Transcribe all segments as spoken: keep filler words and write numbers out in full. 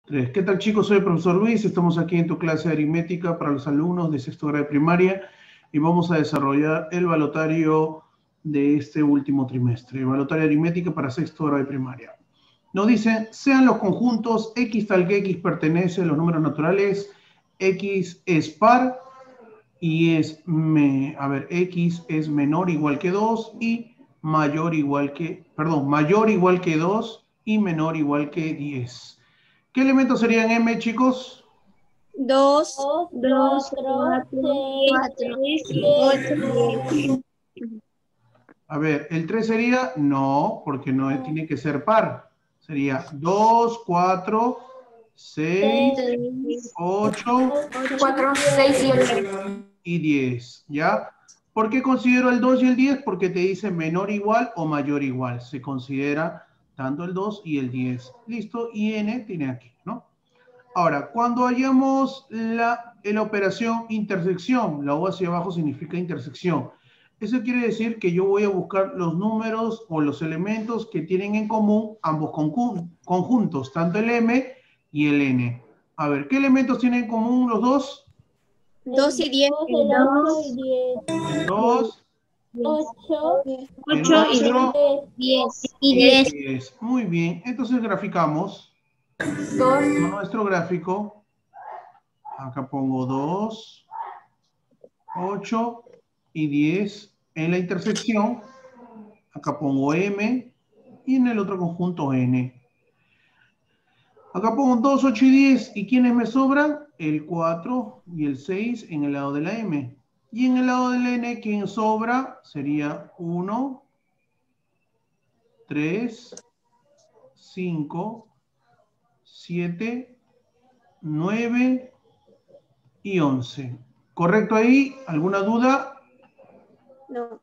tres. ¿Qué tal, chicos? Soy el profesor Luis. Estamos aquí en tu clase de aritmética para los alumnos de sexto grado de primaria y vamos a desarrollar el balotario de este último trimestre. El balotario de aritmética para sexto grado de primaria. Nos dicen, sean los conjuntos X tal que X pertenece a los números naturales, X es par y es, me, a ver, X es menor o igual que dos y mayor igual que, perdón, mayor igual que dos y menor igual que diez. ¿Qué elementos serían M, chicos? dos, dos, cuatro, seis, ocho. A ver, ¿el tres sería? No, porque no es, tiene que ser par. Sería dos, cuatro, seis, ocho, cuatro, seis y ocho. y diez, ¿ya? ¿Por qué considero el dos y el diez? Porque te dice menor igual o mayor igual. Se considera tanto el dos y el diez. Listo, y N tiene aquí, ¿no? Ahora, cuando hallamos la, la operación intersección, la O hacia abajo significa intersección. Eso quiere decir que yo voy a buscar los números o los elementos que tienen en común ambos conjuntos, tanto el M y el N. A ver, ¿qué elementos tienen en común los dos? dos y diez. dos, ocho, ocho y diez. Y diez. diez. Muy bien, entonces graficamos. dos, Con nuestro gráfico, acá pongo dos, ocho y diez en la intersección, acá pongo M y en el otro conjunto N. Acá pongo dos, ocho y diez, ¿y quiénes me sobran? El cuatro y el seis en el lado de la M. Y en el lado del N, ¿quién sobra? Sería uno, tres, cinco, siete, nueve y once. ¿Correcto ahí? ¿Alguna duda? No.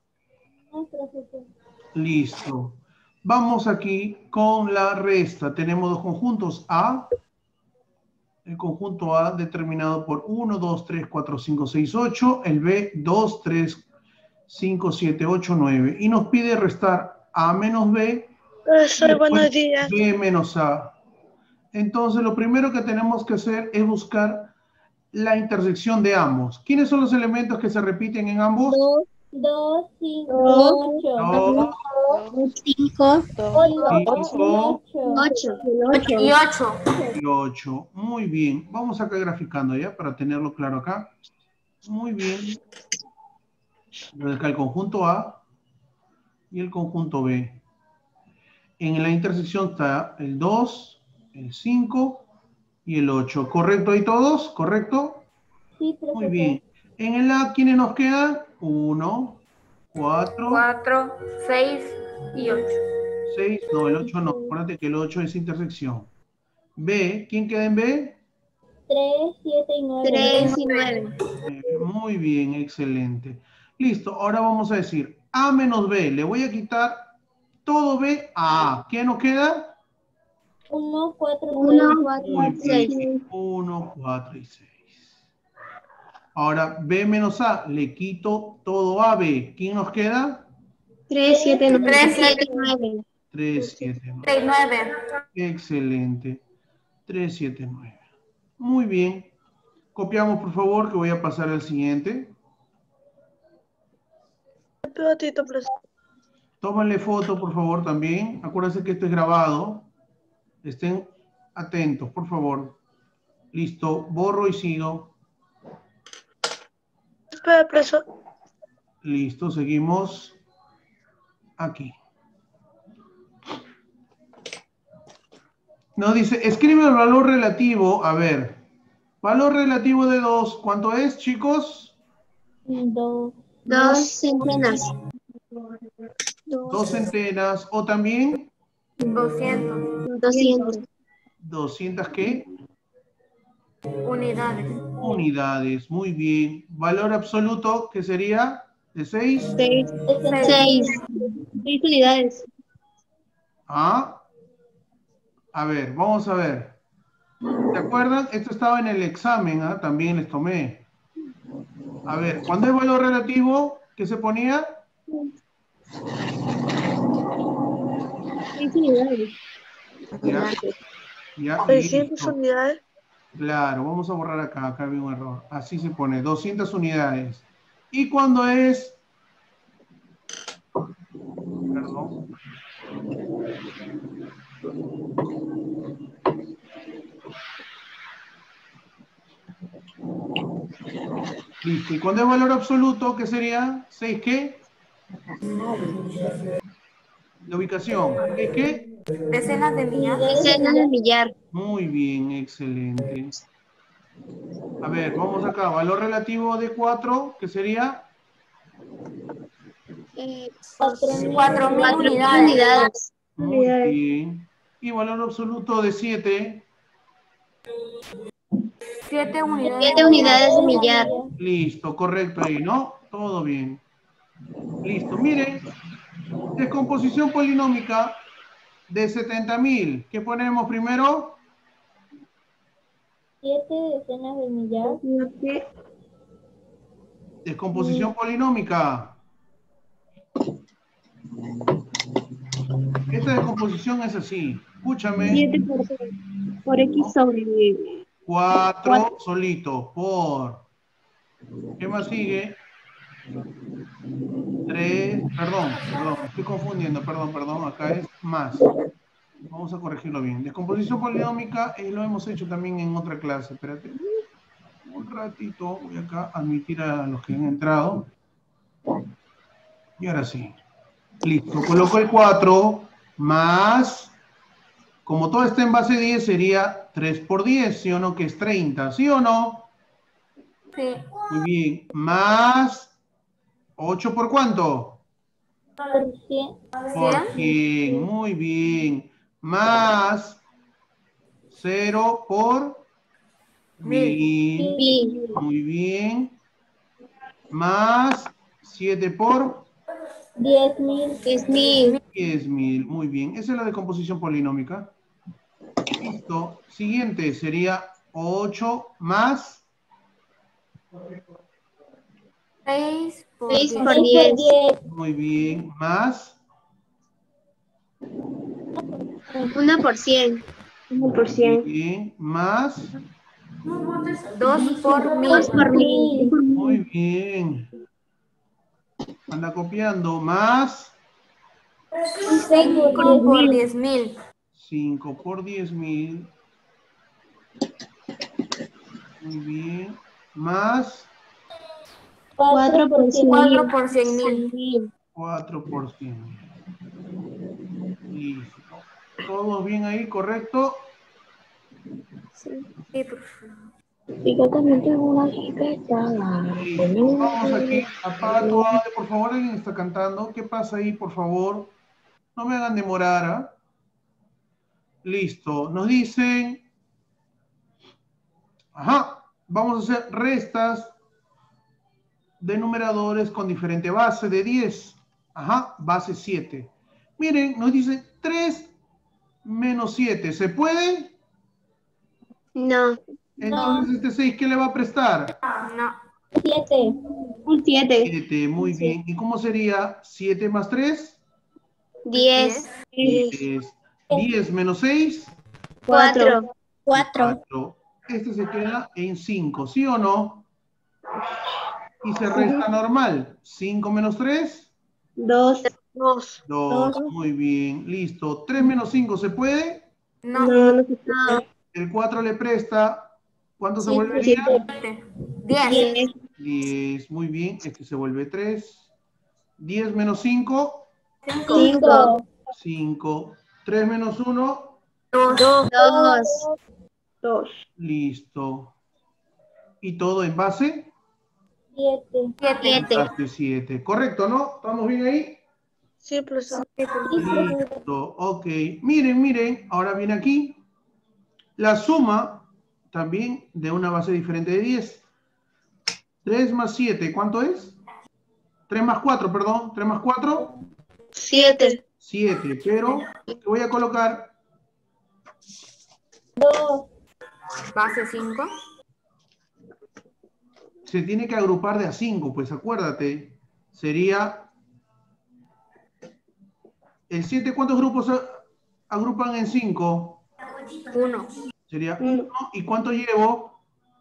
Listo. Vamos aquí con la resta. Tenemos dos conjuntos A. El conjunto A determinado por uno, dos, tres, cuatro, cinco, seis, ocho. El B, dos, tres, cinco, siete, ocho, nueve. Y nos pide restar A menos B. Profesor, buenos días. B menos A. Entonces, lo primero que tenemos que hacer es buscar la intersección de ambos. ¿Quiénes son los elementos que se repiten en ambos? dos, cinco, ocho. dos, cinco, cinco, ocho. Y ocho. y ocho. Muy bien. Vamos acá graficando ya para tenerlo claro acá. Muy bien. Entonces acá el conjunto A y el conjunto B. En la intersección está el dos, el cinco y el ocho. ¿Correcto ahí todos? ¿Correcto? Sí, profesor. Muy bien. En el A, ¿quiénes nos quedan? uno, cuatro, cuatro, seis y ocho. seis. No, el ocho no. Acuérdate que el ocho es intersección. B, ¿quién queda en B? tres, siete y nueve. tres y nueve. Eh, muy bien, excelente. Listo, ahora vamos a decir A menos B. Le voy a quitar todo B a A. ¿Qué nos queda? uno, cuatro, uno, Muy cuatro, seis. bien, uno, cuatro y seis. Ahora, B menos A, le quito todo A, B. ¿Quién nos queda? tres, siete, nueve. tres, siete, nueve. tres, siete, nueve. seis, nueve. Excelente. tres, siete, nueve. Muy bien. Copiamos, por favor, que voy a pasar al siguiente. Pedacito, profesor. Tómenle foto, por favor, también. Acuérdense que esto es grabado. Estén atentos, por favor. Listo. Borro y sigo. Espera, profesor. Listo. Seguimos aquí. Nos dice, escribe el valor relativo. A ver. Valor relativo de dos. ¿Cuánto es, chicos? Dos. Dos centenas. Dos centenas. O también Doscientos. Doscientos. doscientas, ¿qué? Unidades. Unidades. Muy bien. Valor absoluto, ¿qué sería? ¿De seis? Seis. Seis. Seis unidades. Ah. A ver, vamos a ver. ¿Se acuerdan? Esto estaba en el examen, ¿ah? También les tomé. A ver, cuando es valor relativo, ¿qué se ponía? Seis unidades. Ya. Ya, seiscientas listo. unidades. Claro, vamos a borrar acá, acá había un error. Así se pone, doscientas unidades. ¿Y cuándo es? Perdón. Listo. ¿Y cuándo es valor absoluto? ¿Qué sería? ¿seis qué? La ubicación. ¿seis qué? Decenas de millar. Decenas de millar. Muy bien, excelente. A ver, vamos acá. Valor relativo de cuatro, ¿qué sería? Eh, Cuatro mil cuatro mil unidades. unidades. Muy bien. Y valor absoluto de siete. Siete unidades. Siete unidades de millar. Listo, correcto ahí, ¿no? Todo bien. Listo, miren. Descomposición polinómica de setenta mil. ¿Qué ponemos primero? Siete decenas de millar. Descomposición polinómica. Esta descomposición es así. Escúchame. siete por, por X sobre cuatro solito por. ¿Qué más sigue? tres. Perdón, perdón. Me estoy confundiendo. Perdón, perdón. Acá es más. Vamos a corregirlo bien. Descomposición polinómica eh, lo hemos hecho también en otra clase. Espérate. Un ratito. Voy acá a admitir a los que han entrado. Y ahora sí. Listo. Coloco el cuatro más. Como todo está en base diez, sería tres por diez, ¿sí o no? Que es treinta, ¿sí o no? Sí. Muy bien. Más ocho por ¿cuánto? Por cien. Por cien. Muy bien. Más cero por mil. mil. Muy bien. Más siete por Diez mil. diez mil. diez mil. Muy bien. Esa es la decomposición polinómica. Listo. Siguiente sería ocho más Seis por seis diez. por Seis diez. por diez. muy bien, más uno por cien. uno por muy bien, más Dos por mil. dos por mil. muy bien. Anda copiando, más Seis por Cinco por diez. diez mil. cinco por diez mil. Muy bien. Más Cuatro por cien Cuatro mil. por cien mil. cuatro por cien mil. Listo. ¿Todos bien ahí? ¿Correcto? Sí, por favor. Y yo también tengo una chiquita. Listo. Vamos aquí. Apaga tu audio, por favor. Alguien está cantando. ¿Qué pasa ahí, por favor? No me hagan demorar, ¿ah? Listo. Nos dicen... Ajá. Vamos a hacer restas de numeradores con diferente base de diez. Ajá. Base siete. Miren, nos dice tres menos siete. ¿Se puede? No. Entonces, este seis, ¿qué le va a prestar? No. Siete. Un siete. siete. Muy bien. ¿Y cómo sería? siete más tres. diez. diez. diez menos seis. cuatro. cuatro. Este se queda en cinco, ¿sí o no? Y se resta normal. cinco menos tres. dos. Dos. dos. Muy bien. Listo. tres menos cinco, ¿se puede? No. No, no se puede. El cuatro le presta. ¿Cuánto se Sí, volvería? Siete. Diez. diez. diez. Muy bien. Este se vuelve tres. diez menos cinco. cinco. cinco. tres menos uno. Dos. dos. dos. Listo. ¿Y todo en base? Siete. Siete. siete. Base siete. ¿Correcto, no? ¿Estamos bien ahí? Sí, profesor. Listo. Ok. Miren, miren. Ahora viene aquí. La suma también de una base diferente de diez. tres más siete, ¿cuánto es? tres más cuatro, perdón. tres más cuatro. siete. siete. Pero, ¿qué voy a colocar? Dos. Base cinco. Se tiene que agrupar de a cinco, pues acuérdate. Sería... ¿El siete cuántos grupos agrupan en cinco? Uno. Sería uno. ¿Y cuánto llevo?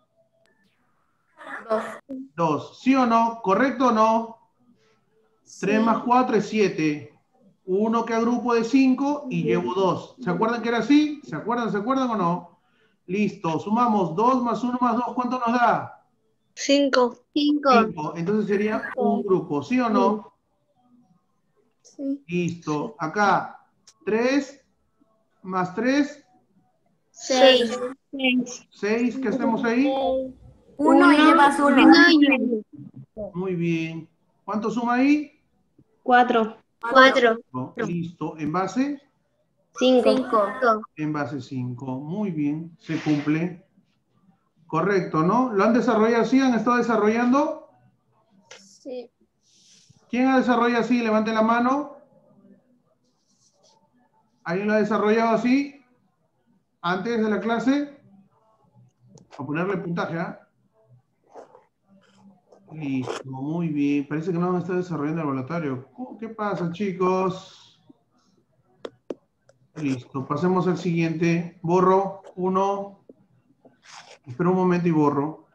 Dos. dos. ¿Sí o no? ¿Correcto o no? tres más cuatro es siete. uno que agrupo de cinco y llevo dos. ¿Se acuerdan que era así? ¿Se acuerdan? ¿Se acuerdan o no? Listo. Sumamos dos más uno más dos. ¿Cuánto nos da? Cinco. Cinco. cinco. Entonces sería un grupo. ¿Sí o no? Sí. Listo. Acá. tres más tres. Seis. seis. ¿Qué hacemos ahí? Uno y llevas uno. Uno y uno. Muy bien. ¿Cuánto suma ahí? Cuatro. Cuatro. Listo. ¿En base? Cinco. Cinco. En base cinco. Muy bien. Se cumple. Correcto, ¿no? ¿Lo han desarrollado así? ¿Han estado desarrollando? Sí. ¿Quién ha desarrollado así? Levante la mano. ¿Alguien lo ha desarrollado así? Antes de la clase. A ponerle puntaje, ¿ah? Listo, muy bien. Parece que no han estado desarrollando el evaluatorio. ¿Qué pasa, chicos? Listo, pasemos al siguiente. Borro uno. Espera un momento y borro.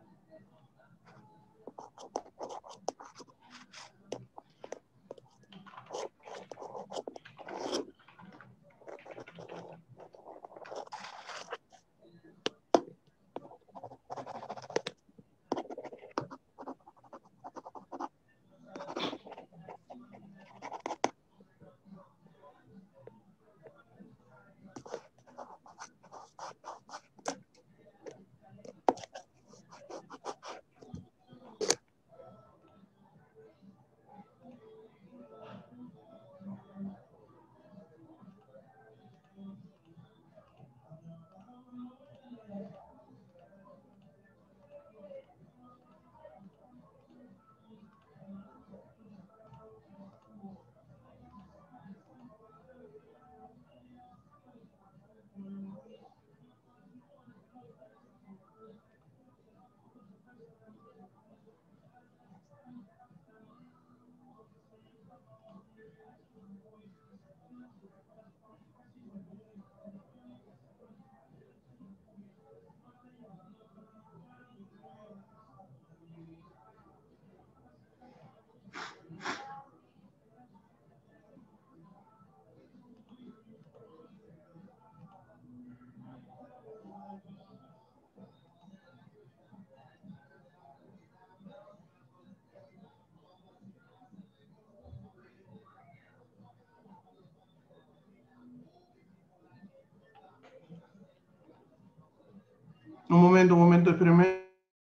Un momento, un momento, espérenme.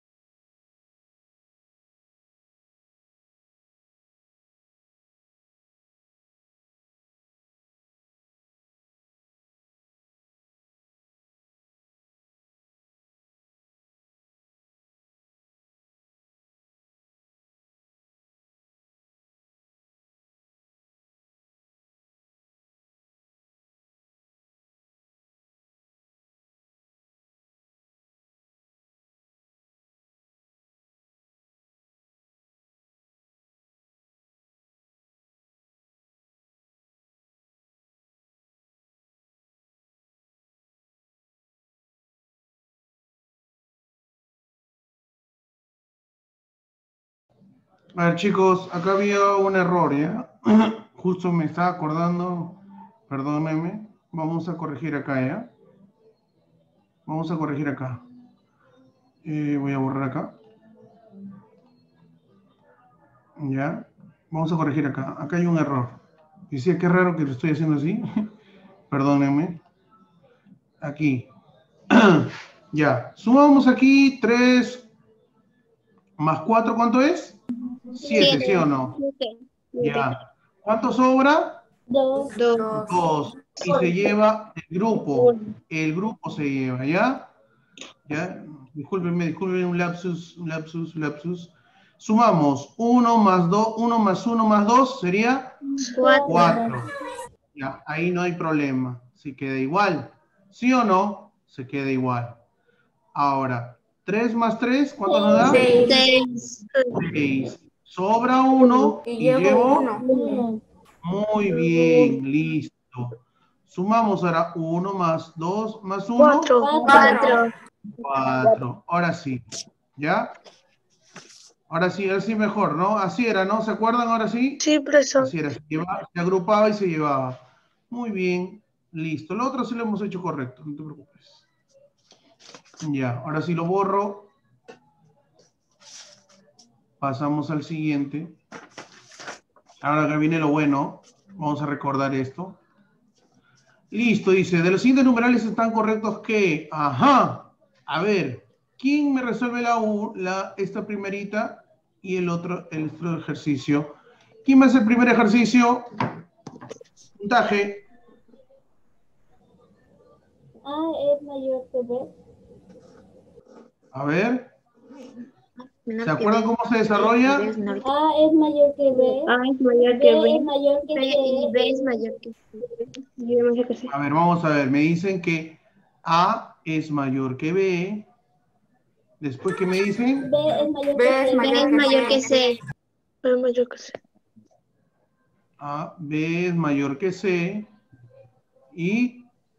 A ver, chicos, acá había un error, ¿ya? Justo me estaba acordando, perdónenme. Vamos a corregir acá, ¿ya? Vamos a corregir acá. Eh, voy a borrar acá. ¿Ya? Vamos a corregir acá. Acá hay un error. Decía, qué raro que lo estoy haciendo así. Perdónenme. Aquí. Ya. Sumamos aquí tres más cuatro, ¿cuánto es? siete, ¿sí o no? Ya. ¿Cuánto sobra? Dos. Dos. dos. Y se lleva el grupo. El grupo se lleva, ¿ya? ¿Ya? Discúlpenme, discúlpenme, un lapsus, un lapsus, un lapsus. Sumamos uno más dos, uno más uno más dos sería Cuatro. cuatro. Ya, ahí no hay problema. Se queda igual. ¿Sí o no? Se queda igual. Ahora, tres más tres, ¿cuánto nos da? Seis. Seis. seis. Sobra uno Y y llevo llevo... uno. Uno. Muy bien, listo. Sumamos ahora uno más dos más uno. Cuatro. Cuatro. cuatro. Ahora sí. ¿Ya? Ahora sí, ahora sí mejor, ¿no? Así era, ¿no? ¿Se acuerdan ahora sí? Sí, profesor. Así era, se, llevaba, se agrupaba y se llevaba. Muy bien, listo. Lo otro sí lo hemos hecho correcto, no te preocupes. Ya, ahora sí lo borro. Pasamos al siguiente. Ahora que viene lo bueno, vamos a recordar esto. Listo, dice, de los siguientes numerales están correctos que, ajá, a ver, ¿quién me resuelve la, U, la esta primerita y el otro, el otro ejercicio? ¿Quién me hace el primer ejercicio? Puntaje. A es mayor que B. A ver. ¿Se acuerdan cómo se desarrolla? A es mayor que B. A es mayor B que es B. mayor que B y C. B es mayor que C. Y B es mayor que C. A ver, vamos a ver. Me dicen que A es mayor que B. Después, ¿qué me dicen? B es mayor B que es C. B es mayor que C. B es mayor que C. A, B es mayor que C. Y...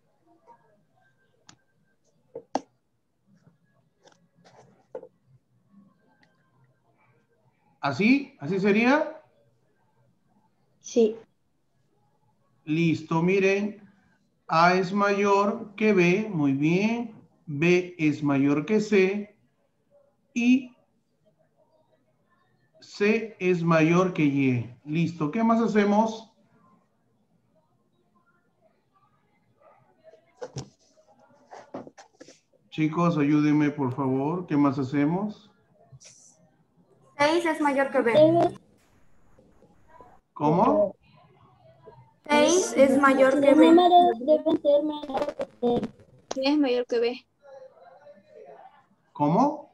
¿Así? ¿Así sería? Sí. Listo, miren. A es mayor que B, muy bien. B es mayor que C. Y C es mayor que Y. Listo, ¿qué más hacemos? Chicos, ayúdenme por favor. ¿Qué más hacemos? seis es mayor que B. Debe- ¿Cómo? seis es mayor que Los B. números deben ser menores que C. C es mayor que B. ¿Cómo?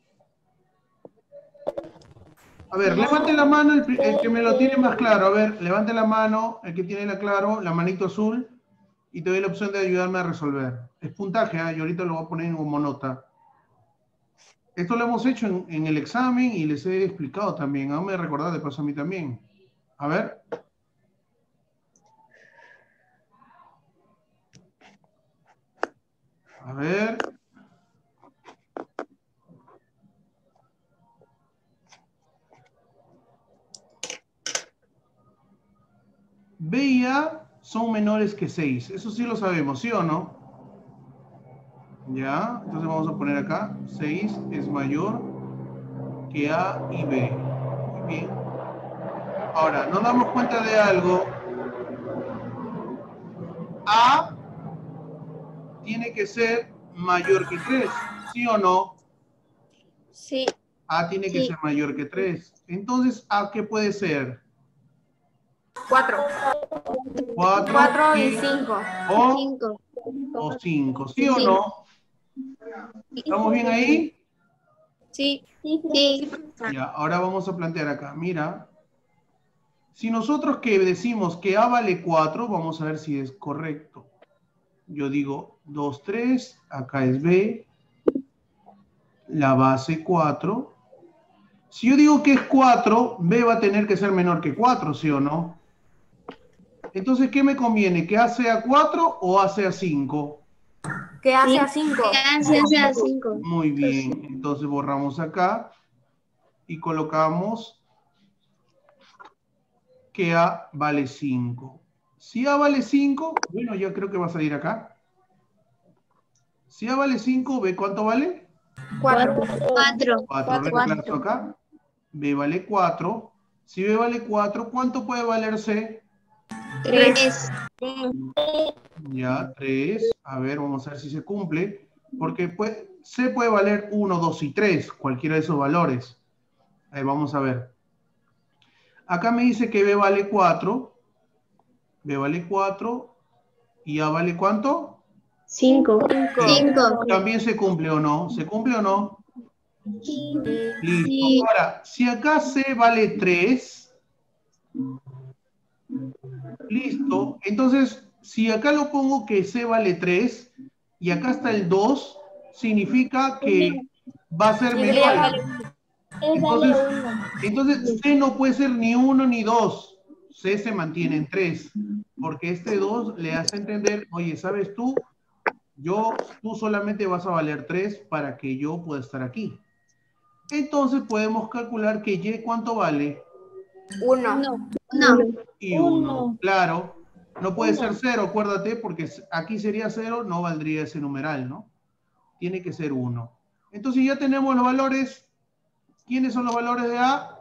A ver, levante la mano el, pri- el que me lo tiene más claro. A ver, levante la mano, el que tiene la claro, la manito azul, y te doy la opción de ayudarme a resolver. Es puntaje, ¿ah? Y ahorita lo voy a poner como nota. Esto lo hemos hecho en, en el examen y les he explicado también. Aún me recordad de paso a mí también. A ver. A ver. B y A son menores que seis. Eso sí lo sabemos, ¿sí o no? Ya, entonces vamos a poner acá. seis es mayor que A y B. Muy bien. Ahora, nos damos cuenta de algo. A tiene que ser mayor que tres, ¿sí o no? Sí. A tiene que Sí. ser mayor que tres. Entonces, ¿A qué puede ser? cuatro. cuatro, cuatro y cinco. o, Cinco. o cinco, ¿sí o Sí. no? ¿Estamos bien ahí? Sí. Sí, Sí. Ya, ahora vamos a plantear acá. Mira, si nosotros que decimos que A vale cuatro, vamos a ver si es correcto. Yo digo dos, tres, acá es B, la base cuatro. Si yo digo que es cuatro, B va a tener que ser menor que cuatro, ¿sí o no? Entonces, ¿qué me conviene? ¿Que A sea cuatro o A sea cinco? Que hace a cinco. Sí, hace a cinco. Muy bien, entonces borramos acá y colocamos que A vale cinco. Si A vale cinco, bueno, ya creo que va a salir acá. Si A vale cinco, ¿B cuánto vale? cuatro. Cuatro. cuatro, reemplazo acá. B vale cuatro. Si B vale cuatro, ¿cuánto puede valer C? Tres. Ya, tres. A ver, vamos a ver si se cumple. Porque puede, C puede valer uno, dos y tres, cualquiera de esos valores. Ahí vamos a ver. Acá me dice que B vale cuatro. B vale cuatro. ¿Y A vale cuánto? Cinco. Cinco. ¿También se cumple o no? ¿Se cumple o no? sí. Listo. Sí. Ahora, si acá C vale tres, listo. Entonces, si acá lo pongo que C vale tres y acá está el dos, significa que va a ser Y menor. vale Él vale Entonces, uno. entonces C no puede ser ni uno ni dos, C se mantiene en tres, porque este dos le hace entender, oye, ¿sabes tú? Yo, tú solamente vas a valer tres para que yo pueda estar aquí. Entonces podemos calcular que Y, ¿cuánto vale? Uno. No. Y uno. Uno. Claro, no puede Uno. ser cero, acuérdate, porque aquí sería cero, no valdría ese numeral, ¿no? Tiene que ser uno. Entonces ya tenemos los valores. ¿Quiénes son los valores de A?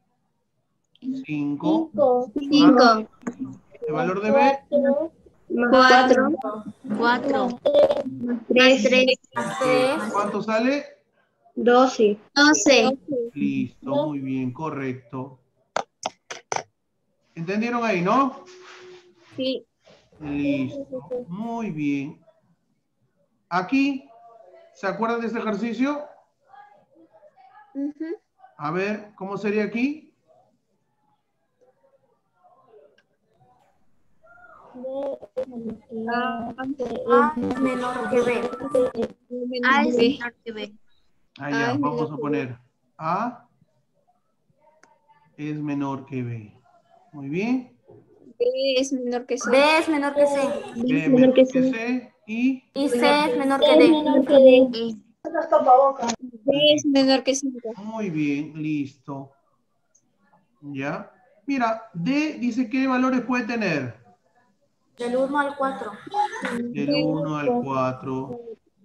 cinco. Cinco. Cinco. El valor de B, Cuatro. Cuatro. Cuatro. Más Tres. Tres. Tres. ¿cuánto sale? Doce. Doce. Listo, muy bien, correcto. ¿Entendieron ahí, no? Sí. Listo, muy bien. Aquí, ¿se acuerdan de este ejercicio? A ver, ¿cómo sería aquí? A es menor que B. A es menor que B. Ah, ya, vamos a poner A es menor que B. Muy bien. B es menor que C. B es menor que C. B es menor que C y Y C es menor que es D. menor que D. B es menor que cinco. muy bien, listo. ¿Ya? Mira, D dice qué valores puede tener. Del uno al cuatro. Del uno al cuatro.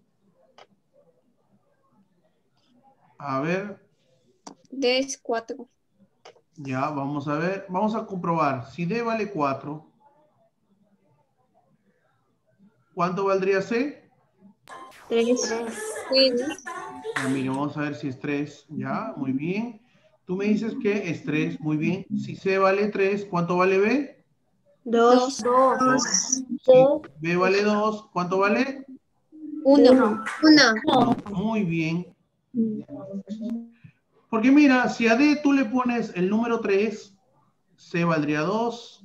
A ver, D es cuatro. ya, vamos a ver. Vamos a comprobar. Si D vale cuatro, ¿cuánto valdría C? Tres. Tres. Ya, mira, vamos a ver si es tres. Ya, muy bien. Tú me dices que es tres, muy bien. Si C vale tres, ¿cuánto vale B? Dos. Dos. Si B vale dos, ¿cuánto vale? Uno. Uno. No, muy bien. Porque mira, si a D tú le pones el número tres, C valdría dos.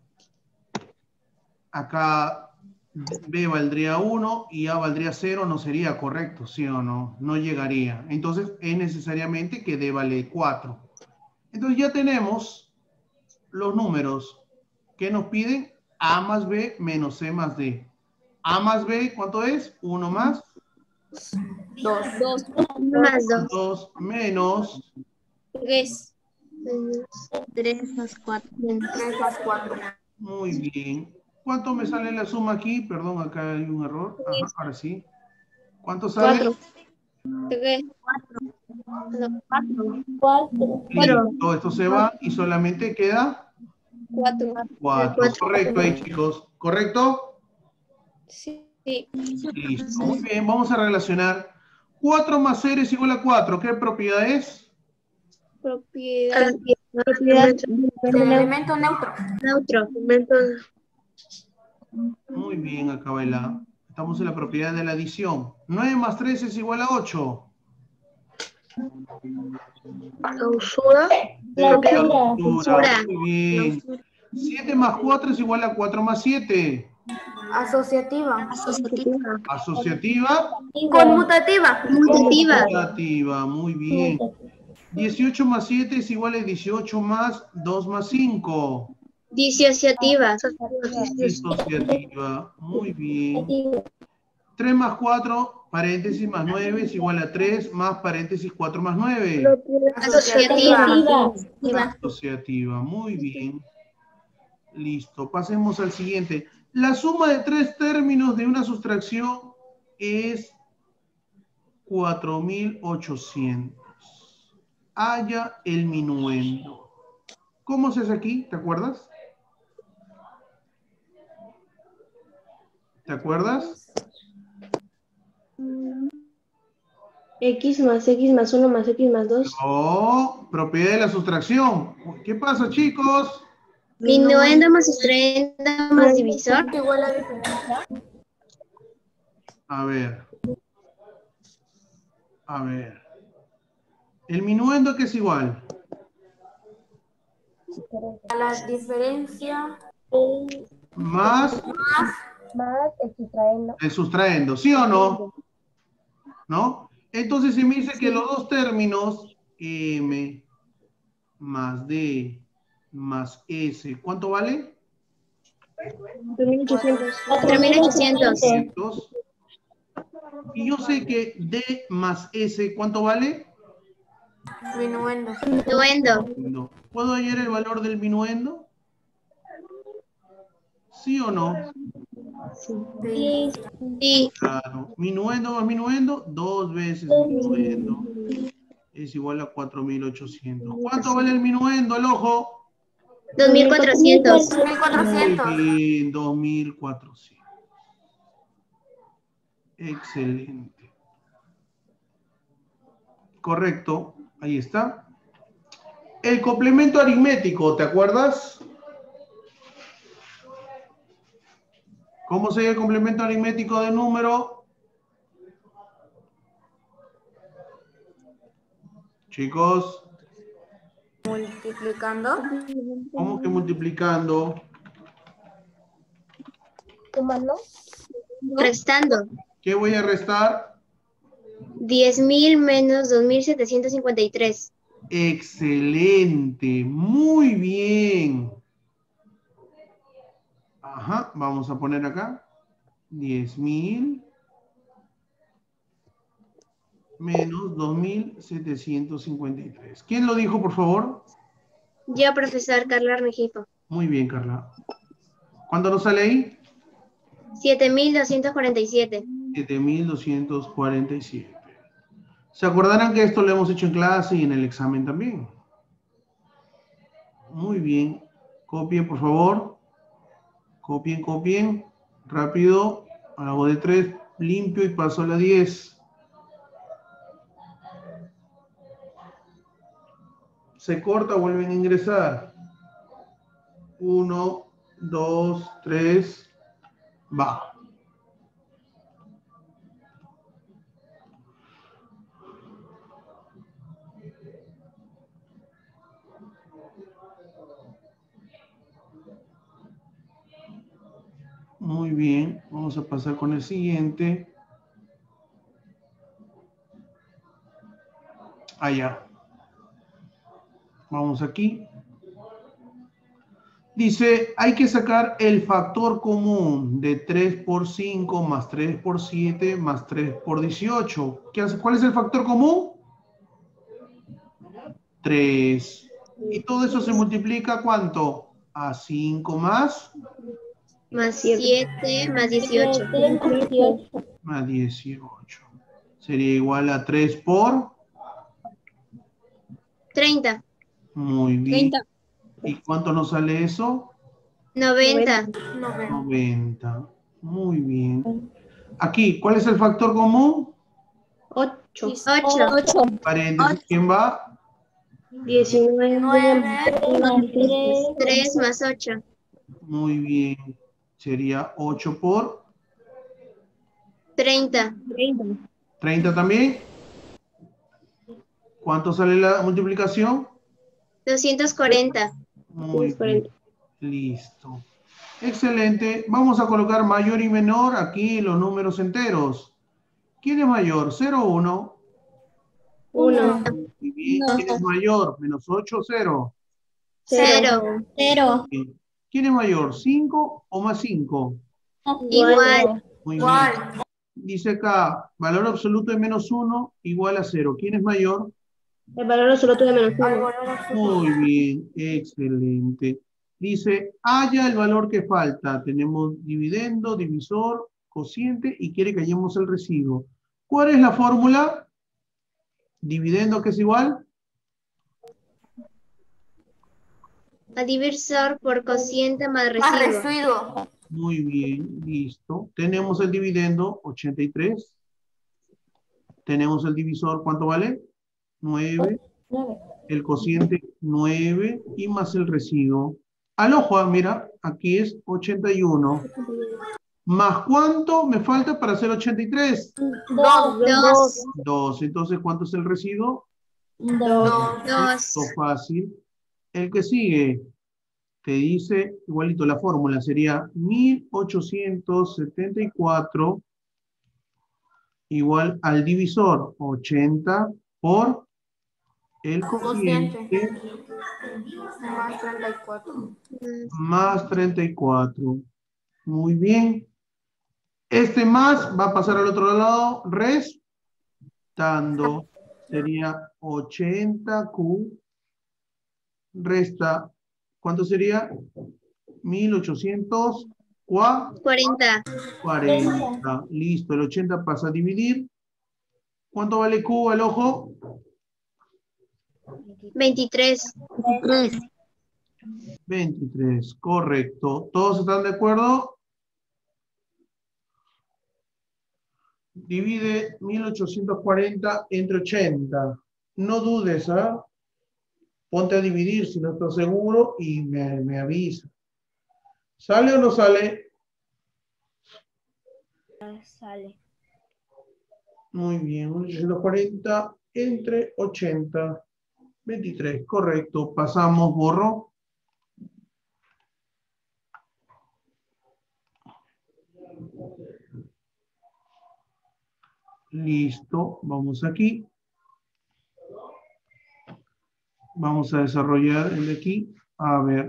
Acá B valdría uno y A valdría cero, no sería correcto, ¿sí o no? No llegaría. Entonces es necesariamente que D vale cuatro. Entonces ya tenemos los números que nos piden A más B menos C más D. A más B, ¿cuánto es? uno más Dos. Dos. Uno más dos. dos menos Tres. Tres más cuatro. Tres más cuatro. muy bien. ¿Cuánto me sale la suma aquí? Perdón, acá hay un error. Ajá, ahora sí. ¿Cuánto sale? Cuatro. Tres. No, cuatro. Cuatro. Listo, esto se va y solamente queda Cuatro. cuatro. Correcto ahí, chicos. ¿Correcto? Sí. Listo. Muy bien, vamos a relacionar. cuatro más cero es igual a cuatro. ¿Qué propiedad es? Propiedad. Propiedad. Del elemento neutro. Neutro. Muy bien, acá va la. Estamos en la propiedad de la adición. nueve más tres es igual a ocho. Clausura. Clausura. Clausura. Muy bien. siete más cuatro es igual a cuatro más siete. Asociativa. Asociativa. Asociativa. Conmutativa. Conmutativa. Conmutativa. Muy bien. dieciocho más siete es igual a dieciocho más dos más cinco. Disociativa. Disociativa. Muy bien. tres más cuatro, paréntesis más nueve es igual a tres más paréntesis cuatro más nueve. Asociativa. Asociativa. Muy bien. Listo. Pasemos al siguiente. La suma de tres términos de una sustracción es cuatro mil ochocientos. Halla el minuendo. ¿Cómo se hace aquí? ¿Te acuerdas? ¿Te acuerdas? X más X más uno más X más dos. No, propiedad de la sustracción. ¿Qué pasa, chicos? Minuendo más sustraendo más divisor. Igual a diferencia. A ver. A ver. El minuendo, ¿qué es igual? A la diferencia. Más Más el sustraendo. el sustraendo, ¿sí o no? ¿No? Entonces, si me dice que los dos términos, M más D más S. ¿Cuánto vale? dos mil ochocientos. cuatro mil ochocientos. Dos. Y yo sé que D más S, ¿cuánto vale? Minuendo. Minuendo. No. ¿Puedo hallar el valor del minuendo? ¿Sí o no? Sí. Sí. Claro. Minuendo más minuendo, dos veces minuendo. Es igual a cuatro mil ochocientos. ¿Cuánto vale el minuendo, al ojo? dos mil cuatrocientos. mil cuatrocientos. Muy bien, dos mil cuatrocientos. Excelente. Correcto, ahí está. El complemento aritmético, ¿te acuerdas? ¿Cómo sería el complemento aritmético de número? Chicos, Multiplicando. ¿cómo que multiplicando? Sumando. Restando. ¿Qué voy a restar? diez mil menos dos mil setecientos cincuenta y tres. Excelente, muy bien. Ajá, vamos a poner acá diez mil menos dos mil setecientos cincuenta y tres. ¿Quién lo dijo, por favor? Yo, profesor Carla Armejipo. Muy bien, Carla. ¿Cuánto nos sale ahí? siete mil doscientos cuarenta y siete. siete mil doscientos cuarenta y siete. ¿Se acordarán que esto lo hemos hecho en clase y en el examen también? Muy bien. Copien, por favor. Copien, copien. Rápido. Hago de tres. Limpio y paso a la diez. Se corta, vuelven a ingresar. Uno, dos, tres. Va. Muy bien, vamos a pasar con el siguiente. Allá. Vamos aquí. Dice, hay que sacar el factor común de tres por cinco más tres por siete más tres por dieciocho. ¿Qué hace? ¿Cuál es el factor común? tres. Y todo eso se multiplica, ¿cuánto? A cinco más. Más siete más dieciocho. Más dieciocho. Sería igual a tres por. treinta. Muy bien. treinta. ¿Y cuánto nos sale eso? noventa. noventa. Muy bien. Aquí, ¿cuál es el factor común? ocho. ocho. Paréntesis, ¿quién va? diecinueve. tres más ocho. Muy bien. Sería ocho por treinta. treinta también. ¿Cuánto sale la multiplicación? doscientos cuarenta. Muy bien. Listo. Excelente. Vamos a colocar mayor y menor aquí los números enteros. ¿Quién es mayor? ¿cero o uno? uno. Muy bien. ¿Quién es mayor? ¿Menos ocho o cero? cero. Cero. Bien. ¿Quién es mayor? ¿cinco o más cinco? Igual. Muy Igual. bien. Dice acá, valor absoluto de menos uno igual a cero. ¿Quién es mayor? El valor absoluto de menos uno. Muy bien, excelente. Dice, haya el valor que falta. Tenemos dividendo, divisor, cociente y quiere que hallemos el residuo. ¿Cuál es la fórmula? Dividendo, que es igual. A divisor por cociente más Más residuo. residuo. Muy bien, listo. Tenemos el dividendo, ochenta y tres. Tenemos el divisor, ¿cuánto vale? nueve. El cociente, nueve. Y más el residuo. Al ojo, mira, aquí es ochenta y uno. ¿Más cuánto me falta para hacer ochenta y tres? Dos. dos. dos. Entonces, ¿cuánto es el residuo? Dos. dos. Esto fácil. El que sigue, te dice, igualito la fórmula, sería mil ochocientos setenta y cuatro igual al divisor, ochenta por el cociente Más treinta y cuatro. más treinta y cuatro. Muy bien. Este más va a pasar al otro lado, restando. Sería ochenta Q. Resta, ¿cuánto sería? mil ochocientos cuarenta. cuarenta. Listo, el ochenta pasa a dividir. ¿Cuánto vale Q al ojo? veintitrés. veintitrés, correcto. ¿Todos están de acuerdo? Divide mil ochocientos cuarenta entre ochenta. No dudes, ¿ah? Ponte a dividir si no estás seguro y me, me avisa. ¿Sale o no sale? Sale. Muy bien, mil ochocientos cuarenta entre ochenta. veintitrés, correcto. Pasamos, borro. Listo, vamos aquí. Vamos a desarrollar el de aquí. A ver.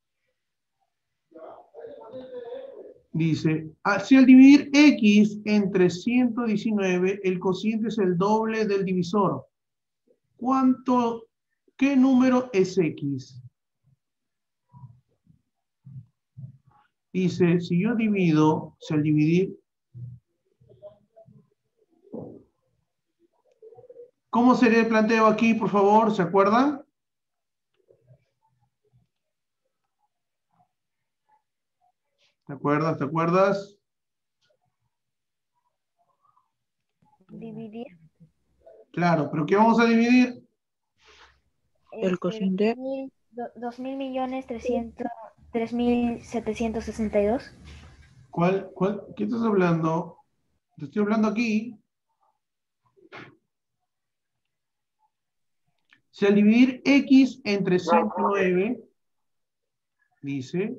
Dice, ah, si al dividir X entre ciento diecinueve, el cociente es el doble del divisor. ¿Cuánto, qué número es X? Dice, si yo divido, si al dividir, ¿cómo sería el planteo aquí, por favor? ¿Se acuerdan? ¿Te acuerdas? ¿Te acuerdas? Dividir. Claro, pero ¿qué vamos a dividir? El cociente. Dos mil millones trescientos, tres mil setecientos sesenta y dos. ¿Cuál, cuál, qué estás hablando? Te estoy hablando aquí. Si al dividir X entre ciento nueve, dice,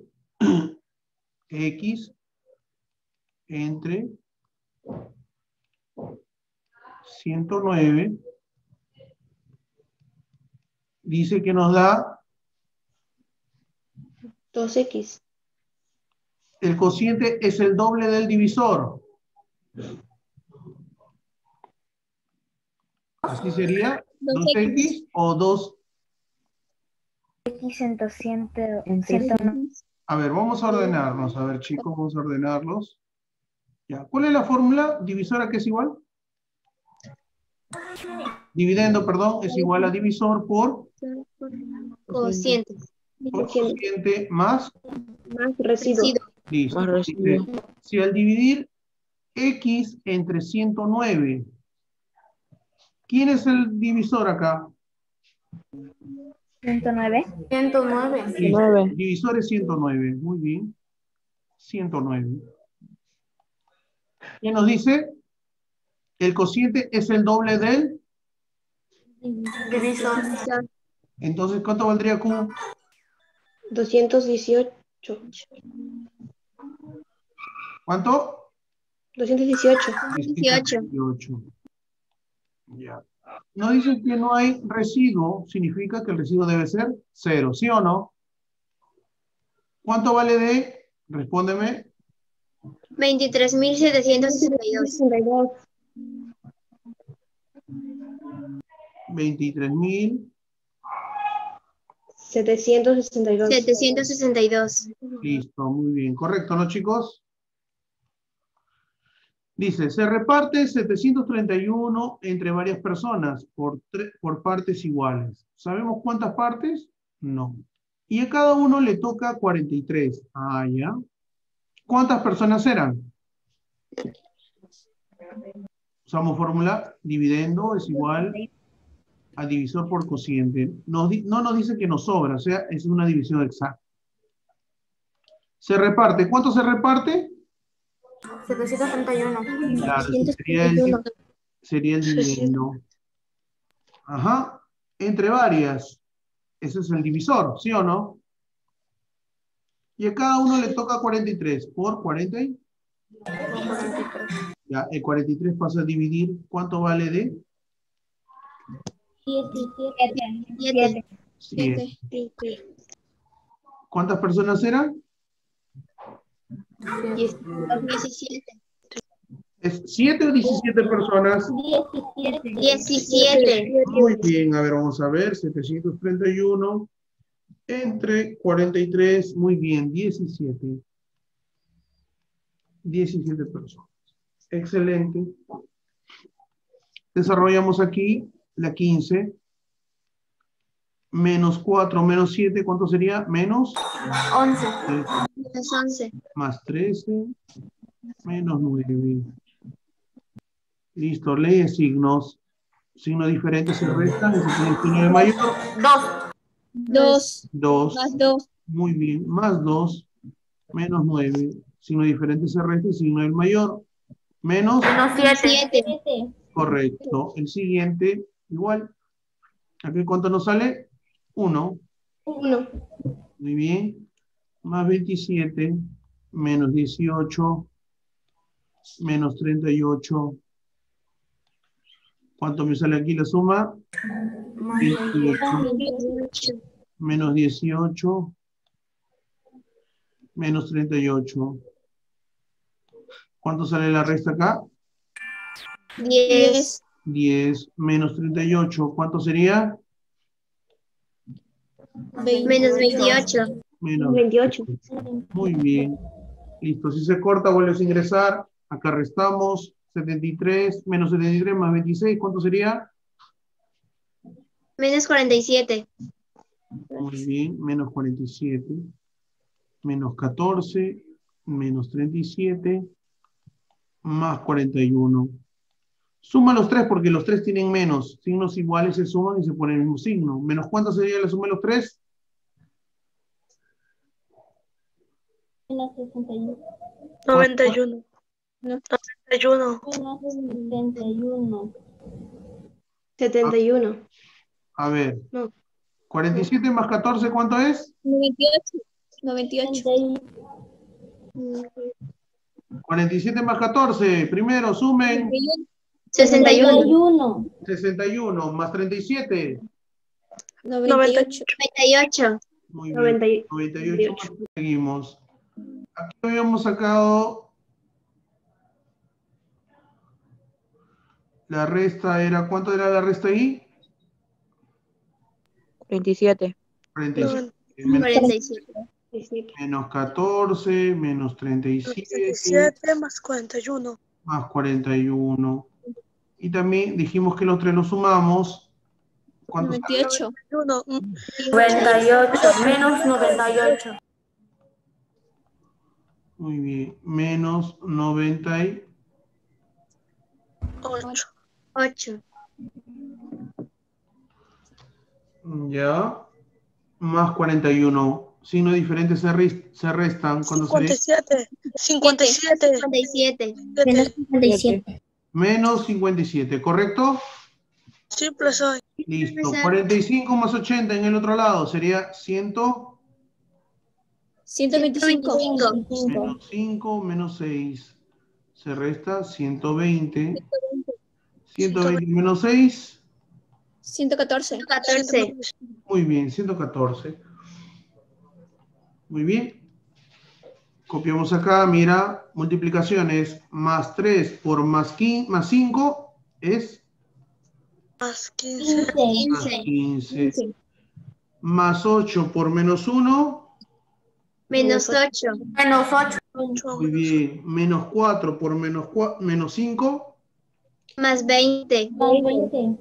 X entre ciento nueve, dice que nos da dos equis. el cociente es el doble del divisor. Así sería dos equis o dos. X en doscientos. A ver, vamos a ordenarnos. A ver, chicos, vamos a ordenarlos. Ya. ¿Cuál es la fórmula divisora que es igual? Dividendo, perdón, es igual a divisor por Cociente. por cociente más Más residuo. listo. Más residuo. Dice, si al dividir X entre ciento nueve, ¿quién es el divisor acá? ciento nueve. ciento nueve. Listo. nueve. Divisor es ciento nueve, muy bien. ciento nueve. ¿Qué nos dice? El cociente es el doble del. Divisor. Entonces, ¿cuánto valdría Q? doscientos dieciocho. ¿Cuánto? doscientos dieciocho. dieciocho. dieciocho. Ya. Nos dicen que no hay residuo, significa que el residuo debe ser cero, ¿sí o no? ¿Cuánto vale D? Respóndeme. veintitrés mil setecientos sesenta y dos. veintitrés mil. setecientos sesenta y dos. setecientos sesenta y dos. Listo, muy bien. Correcto, ¿no, chicos? Dice, se reparte setecientos treinta y uno entre varias personas por, por partes iguales. ¿Sabemos cuántas partes? No. Y a cada uno le toca cuarenta y tres. Ah, ya. ¿Cuántas personas eran? Usamos fórmula, dividendo es igual a divisor por cociente. Nos no nos dice que nos sobra, o sea, es una división exacta. Se reparte. ¿Cuánto se reparte? setecientos treinta y uno. Claro, sería el, sería el dividendo. Ajá. Entre varias. Ese es el divisor, ¿sí o no? Y a cada uno le toca cuarenta y tres. ¿Por cuarenta? Ya, el cuarenta y tres pasa a dividir. ¿Cuánto vale de? Siete. siete. ¿Cuántas personas eran? Diecisiete. ¿Es siete o diecisiete personas? Diecisiete. Muy bien, a ver, vamos a ver, setecientos treinta y uno entre cuarenta y tres, muy bien, diecisiete. diecisiete personas. Excelente. Desarrollamos aquí la quince. Menos cuatro, menos siete, ¿cuánto sería? Menos once. Menos once. más trece, menos nueve. Listo, ley de signos. Signos diferentes se restan y se pone el signo de mayor. Dos. Dos. dos. Más dos. Muy bien, más dos, menos nueve. Signo diferente se resta y signo del mayor. Menos Menos siete. Siete. correcto. El siguiente, igual. ¿Aquí cuánto nos sale? uno. Uno. Muy bien. Más veintisiete, menos dieciocho, menos treinta y ocho. ¿Cuánto me sale aquí la suma? veintiocho. Menos dieciocho, menos treinta y ocho. ¿Cuánto sale la resta acá? Diez. diez, menos treinta y ocho. ¿Cuánto sería? Menos veintiocho. Menos veintiocho. Muy bien. Listo. Si se corta, vuelves a ingresar. Acá restamos. setenta y tres, menos setenta y tres más veintiséis. ¿Cuánto sería? Menos cuarenta y siete. Muy bien. Menos cuarenta y siete. Menos catorce. Menos treinta y siete. Más cuarenta y uno. Suma los tres porque los tres tienen menos. Signos iguales se suman y se pone el mismo signo. ¿Menos cuánto sería la suma de los tres? noventa y uno. No. noventa y uno. setenta y uno. A ver. No. cuarenta y siete más catorce, ¿cuánto es? noventa y ocho. noventa y ocho. cuarenta y siete más catorce. Primero, sumen. sesenta y uno. sesenta y uno más treinta y siete. noventa y ocho. noventa y ocho. Muy bien. noventa y noventa y ocho más. Seguimos. Aquí habíamos sacado. La resta era. ¿Cuánto era la resta ahí? veintisiete. cuarenta y siete. cuarenta y siete. Menos catorce, menos treinta y siete. siete más cuarenta y uno. Más cuarenta y uno. Y también dijimos que los tres los sumamos. ¿Cuánto noventa y ocho. Uno. noventa y ocho. Menos noventa y ocho. Muy bien. Menos noventa y Ocho. ocho. Ya. Más cuarenta y uno. Signos diferentes se, res- se restan. Cuando cincuenta y se... siete. cincuenta y siete. cincuenta y siete. Menos cincuenta y siete. Menos cincuenta y siete, ¿correcto? Simple soy. Listo. cuarenta y cinco más ochenta en el otro lado sería cien. ciento veinticinco. Menos cinco menos seis. Se resta ciento veinte. ciento veinte menos seis. ciento catorce. catorce. Muy bien, ciento catorce. Muy bien. Copiamos acá, mira, multiplicaciones más tres por más, quince, más cinco es Más quince. más quince. Más ocho por menos uno. Menos ocho. Menos ocho. Muy bien. Menos cuatro por menos, cua- menos cinco. Más veinte. Más veinte.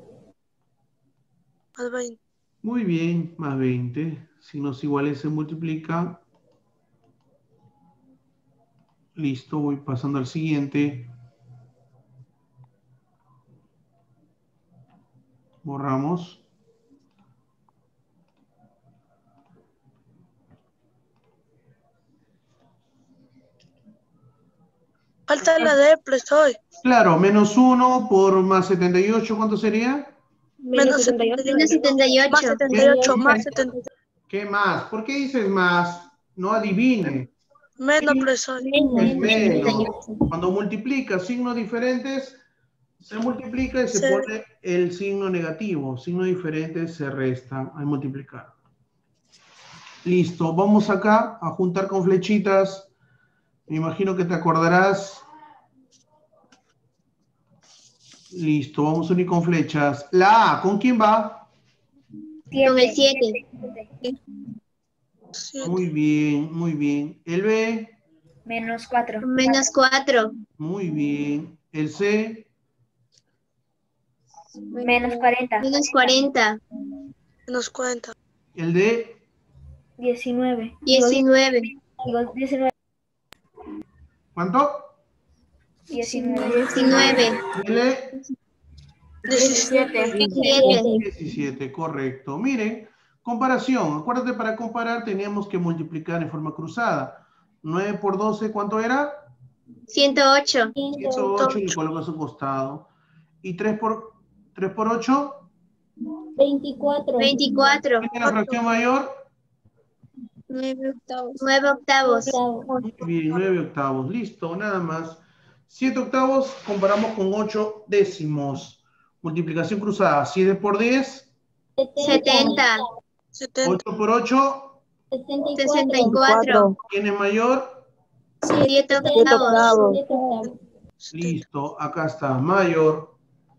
Muy bien, más veinte. Signos iguales se multiplican. Listo, voy pasando al siguiente. Borramos. Falta la de hoy. Claro, menos uno por más setenta y ocho, ¿cuánto sería? Menos setenta y ocho. Menos setenta y Más ocho. setenta y ocho. Más setenta y ocho. ¿Qué más? ¿Por qué dices más? No adivine. Menos profesor. Es menos. Cuando multiplicas signos diferentes, Se multiplica y se Se- pone el signo negativo. Signo diferente se resta al multiplicar. Listo. Vamos acá a juntar con flechitas. Me imagino que te acordarás. Listo. Vamos a unir con flechas. La A, ¿con quién va? Con el siete. Muy bien, muy bien. El B, Menos cuatro. Menos cuatro. muy bien. El C, Menos cuarenta. Menos cuarenta. Menos cuarenta. el D, Diecinueve. Diecinueve. Digo, diecinueve. ¿cuánto? Diecinueve. Diecinueve. El E, diecisiete. Diecisiete. diecisiete, correcto. Miren, comparación. Acuérdate, para comparar teníamos que multiplicar en forma cruzada. nueve por doce, ¿cuánto era? Ciento ocho. ciento ocho, y coloca a su costado. ¿Y tres por, tres por ocho? Veinticuatro. Veinticuatro. ¿Quién es la fracción mayor? Nueve octavos. Nueve octavos. Muy bien, nueve octavos. Listo, nada más. siete octavos comparamos con ocho décimos. Multiplicación cruzada. siete por diez. Setenta. setenta. ocho por ocho. Sesenta y cuatro. ¿Quién es mayor? Siete octavos. Listo, acá está, mayor.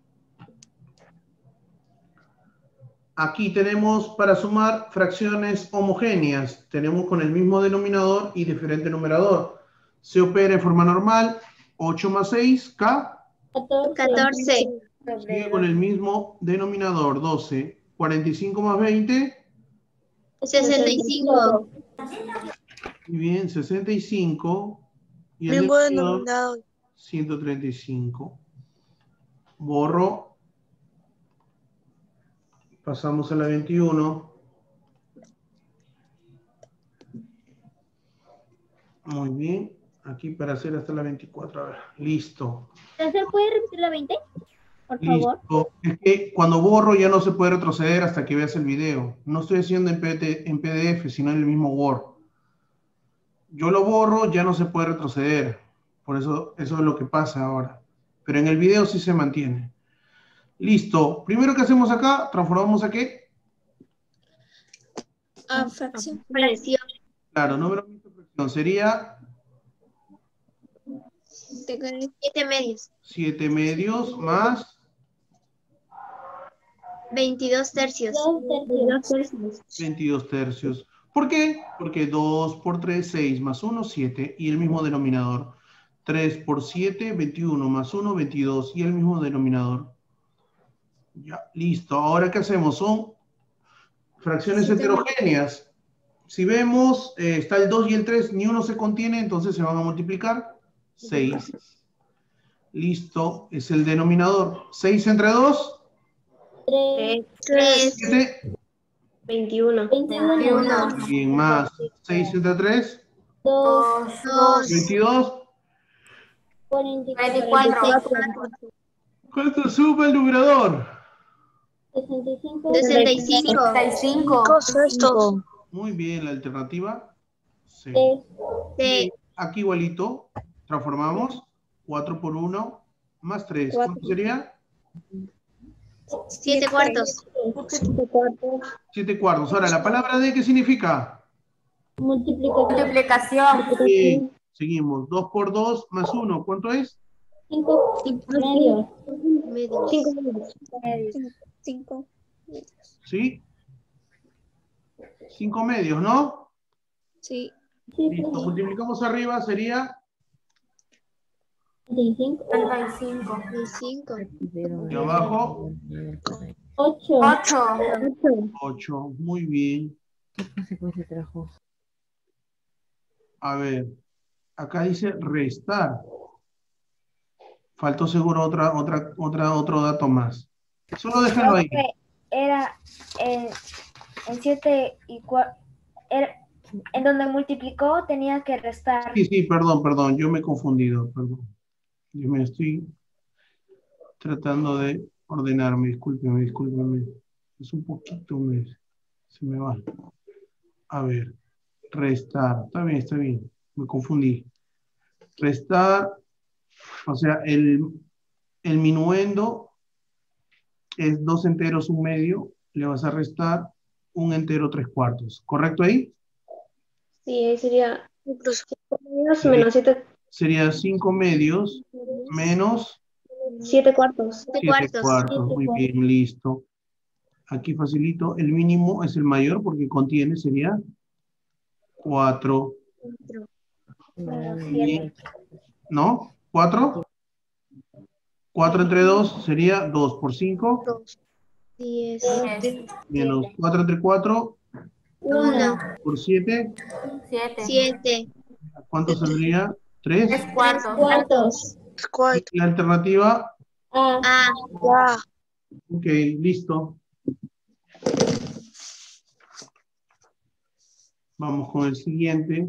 Aquí tenemos para sumar fracciones homogéneas. Tenemos con el mismo denominador y diferente numerador. Se opera en forma normal. ocho más seis, K. Catorce. Sigue con el mismo denominador, doce. cuarenta y cinco más veinte. Sesenta y cinco. Muy bien, sesenta y cinco. Y el Mismo denominador, denominador. ciento treinta y cinco. Borro. Pasamos a la veintiuno. Muy bien. Aquí para hacer hasta la veinticuatro. A ver, listo. ¿Se puede repetir la veinte? Por favor. Listo. Es que cuando borro ya no se puede retroceder hasta que veas el video. No estoy haciendo en P D F, sino en el mismo Word. Yo lo borro, ya no se puede retroceder. Por eso, eso es lo que pasa ahora. Pero en el video sí se mantiene. Listo. Primero que hacemos acá, transformamos a ¿qué? A fracción. Fracción. Claro, número mixto fracción. Sería Siete medios. siete medios más Veintidós tercios. veintidós tercios. ¿Por qué? Porque dos por tres, seis, más uno, siete, y el mismo denominador. tres por siete, veintiuno, más uno, veintidós, y el mismo denominador. Ya, listo. Ahora, ¿qué hacemos? Son fracciones heterogéneas. Si vemos, eh, está el dos y el tres, ni uno se contiene, entonces se van a multiplicar. seis. Listo, es el denominador. seis entre dos. Tres. siete. veintiuno. Uno. Bien, más seis entre tres. Dos. Dos. veintidós. Veinticuatro. ¿Cuánto suma el numerador? Sesenta y cinco. Sesenta y cinco. Esto. Muy bien, la alternativa. Sí. Sí. Aquí igualito. Transformamos. cuatro por uno más tres. ¿Cuánto sería? Siete cuartos. siete cuartos. Ahora, ¿la palabra D qué significa? Multiplicación. Bien. Seguimos. dos por dos más uno. ¿Cuánto es? Cinco medios. Cinco. ¿Sí? cinco medios, ¿no? Sí. Listo. Multiplicamos arriba, sería. Treinta y cinco. Cinco. Y abajo, Ocho. ocho. Muy bien. A ver. Acá dice restar. Faltó seguro otra, otra, otra, otro dato más. Solo déjalo ahí. Era en, en siete y cuatro. En donde multiplicó tenía que restar. Sí, sí, perdón, perdón. Yo me he confundido, perdón. Yo me estoy tratando de ordenarme. Discúlpeme, discúlpeme. Es un poquito, me, se me va. A ver. Restar. Está bien, está bien. Me confundí. Restar. O sea, el, el minuendo es dos enteros, un medio, le vas a restar un entero, tres cuartos. ¿Correcto ahí? Sí, ahí sería cinco medios menos siete, Sería cinco medios menos siete cuartos. Siete siete cuartos. cuartos. Muy bien, listo. Aquí facilito. El mínimo es el mayor porque contiene, sería cuatro. Bien. ¿No? ¿cuatro? cuatro entre dos sería dos por cinco. Diez. Menos cuatro entre cuatro Uno. por siete. Siete. Siete. ¿Cuánto saldría? tres. Tres cuartos. Cuartos. Y la alternativa, A. ok, listo. Vamos con el siguiente.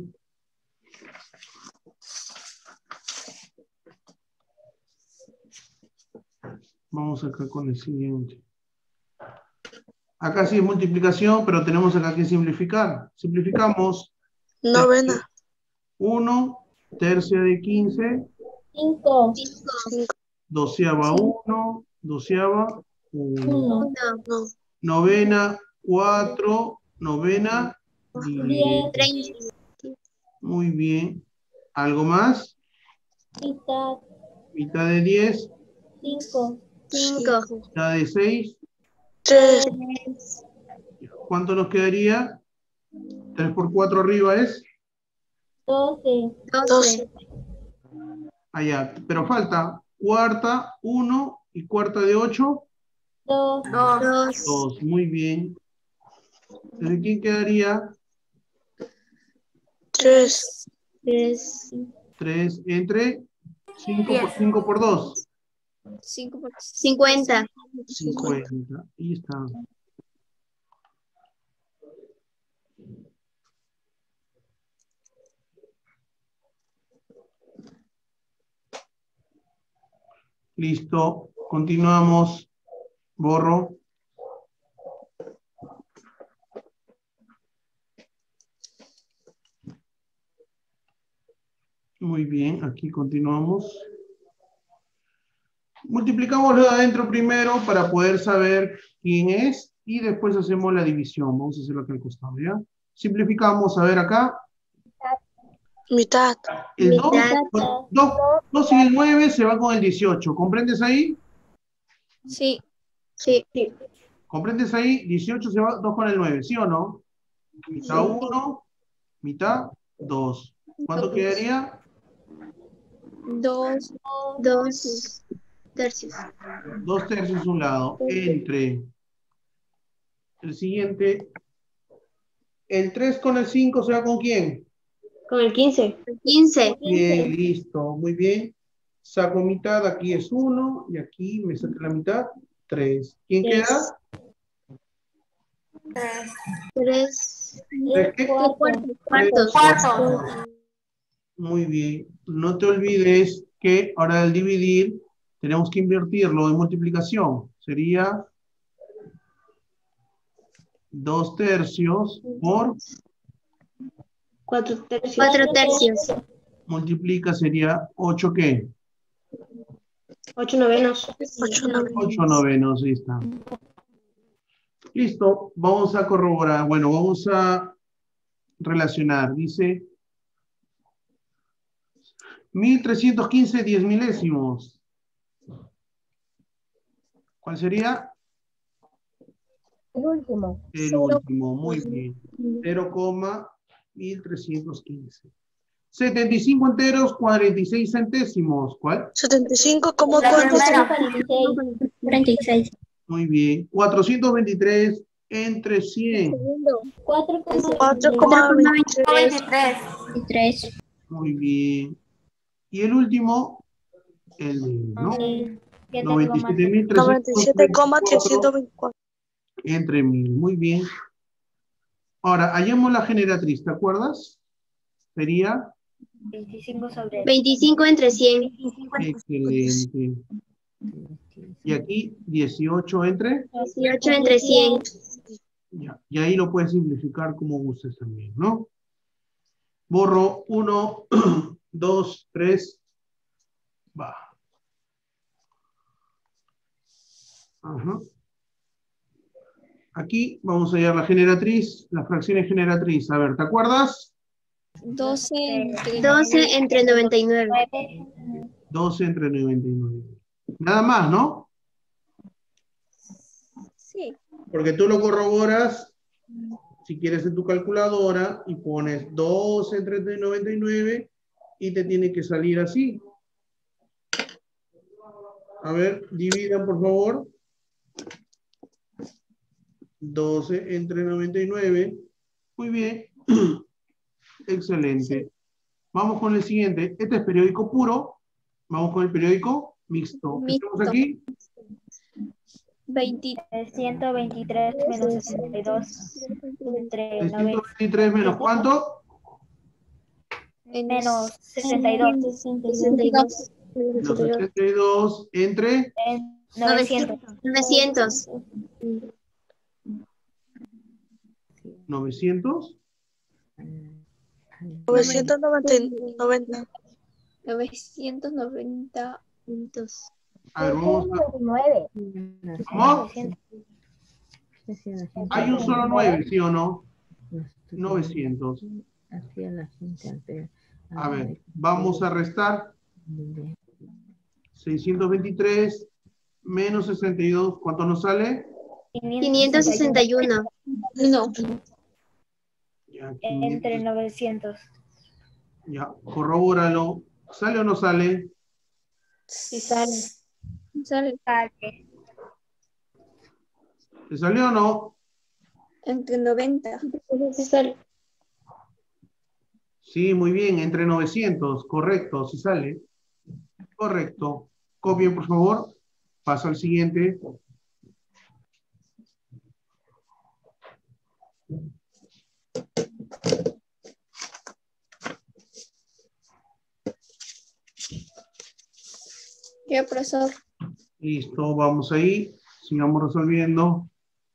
Vamos acá con el siguiente. Acá sí es multiplicación, pero tenemos acá que simplificar. Simplificamos. Novena. uno, tercia de quince, Cinco. doceava uno, doceava uno. Uno. No. Novena, cuatro, novena, diez. Treinta. Muy bien. ¿Algo más? Mitad. Mitad de diez, Cinco. Cinco. mitad de seis. Tres. ¿Cuánto nos quedaría? tres por cuatro arriba es. Doce. Doce. Allá. Pero falta cuarta, uno y cuarta de ocho. Dos. Dos. dos. Muy bien. ¿De quién quedaría? Tres. Tres. tres entre cinco por Diez. cinco por dos. Cinco por cincuenta. cincuenta. Ahí está. Listo. Continuamos. Borro. Muy bien. Aquí continuamos. Multiplicamos lo de adentro primero para poder saber quién es y después hacemos la división. Vamos a hacerlo acá al costado, ¿ya? Simplificamos, a ver acá. Mitad. El dos, Mitad. dos, dos y el nueve se va con el dieciocho. ¿Comprendes ahí? Sí. Sí. ¿Comprendes ahí? dieciocho se va dos con el nueve, ¿sí o no? Mitad uno, mitad dos. ¿Cuánto quedaría? Dos. Dos tercios. Dos tercios un lado. Entre el siguiente. El tres con el cinco se va con quién? Con el quince. Quince. Bien, listo. Muy bien. Saco mitad, aquí es uno y aquí me saca la mitad, tres. ¿Quién Tres. queda? Tres. Tres. ¿Tres qué? Cuartos. Tres Cuartos. Muy bien. No te olvides que ahora al dividir tenemos que invertirlo en multiplicación. Sería dos tercios por Cuatro tercios. Cuatro tercios. multiplica sería ocho ¿qué? Ocho novenos. Ocho novenos. ocho novenos, ahí está. Listo, vamos a corroborar. Bueno, vamos a relacionar. Dice mil trescientos quince diez milésimos. ¿Cuál sería? El último. El último, muy bien. cero, mil trescientos quince. setenta y cinco enteros, cuarenta y seis centésimos. ¿Cuál? Setenta y cinco como La cuánto. primera. Cuarenta y seis. Muy bien. cuatrocientos veintitrés entre cien. Cuatro. Cuatro coma veintitrés. Veintitrés. Tres. Muy bien. Y el último, el de, ¿no? noventa y siete mil Noventa y siete coma trescientos veinticuatro. entre mil. Muy bien. Ahora, hallemos la generatriz, ¿te acuerdas? Sería veinticinco sobre Veinticinco entre cien. excelente. Y aquí dieciocho entre. Dieciocho entre cien. Ya. Y ahí lo puedes simplificar como gustes también, ¿no? Borro uno, dos, tres. Va. Ajá. Aquí vamos a hallar la generatriz, las fracciones generatriz. A ver, ¿te acuerdas? doce entre, doce entre noventa y nueve. doce entre noventa y nueve. Nada más, ¿no? Sí. Porque tú lo corroboras, si quieres en tu calculadora, y pones doce entre noventa y nueve y te tiene que salir así. A ver, dividan por favor. doce entre noventa y nueve. Muy bien. Excelente. Vamos con el siguiente. Este es periódico puro. Vamos con el periódico mixto. Mixto. ¿Estamos aquí? ciento veintitrés menos sesenta y dos entre ciento noventa. veintitrés menos ¿cuánto? Menos sesenta y dos. sesenta y dos. Menos sesenta y dos entre En novecientos. novecientos. novecientos. novecientos noventa. novecientos noventa puntos. A ver, vamos a... nueve. ¿Cómo? Hay un solo nueve, ¿sí o no? novecientos. A ver, vamos a restar. seiscientos veintitrés menos sesenta y dos. ¿Cuánto nos sale? quinientos sesenta y uno. No. Ya, Entre quinientos. novecientos. Ya, corrobóralo. ¿Sale o no sale? Sí sale. Sale. Sale. ¿Te salió o no? Entre noventa. Sí sale. Sí, muy bien, entre novecientos, correcto, sí sale. Correcto. Copien, por favor. Paso al siguiente. ¿Qué, profesor? Listo, vamos ahí. Sigamos resolviendo.